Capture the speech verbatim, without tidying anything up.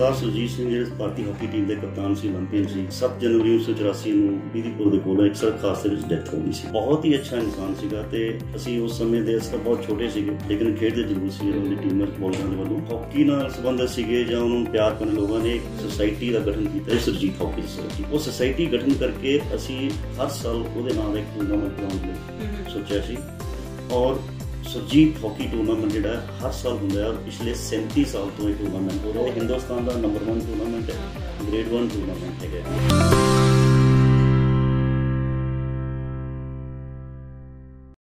सरदार सुरजीत सिंह जो भारतीय hockey team के कप्तान से ओलंपियन से सत्त जनवरी उन्नीस सौ चौरासी में बीदीपुर के कोल एक सड़क हादसे में डेथ हो गई सी। बहुत ही अच्छा इंसान सीगा ते असीं उस समय दे असीं बहुत छोटे सीगे लेकिन खेडदे जरूर सी। उन्होंने टीम में बॉलरां दे वल्लों हॉकी नाल संबंधित सीगे जां उन्होंने प्यार करने लोगों ने एक सोसाइटी का गठन किया, सुरजीत हॉकी सोसाइटी। वो सोसाइटी गठन करके असीं हर साल उहदे नाल एक टूर्नामेंट कराउण लई सोचिया सी और सुरजीत हॉकी टूर्नामेंट जो हर साल होंगे और पिछले सैंती साल तो ये टूर्नामेंट हो रहा है। हिंदुस्तान का नंबर वन टूर्नामेंट है, ग्रेड वन टूर्नामेंट है।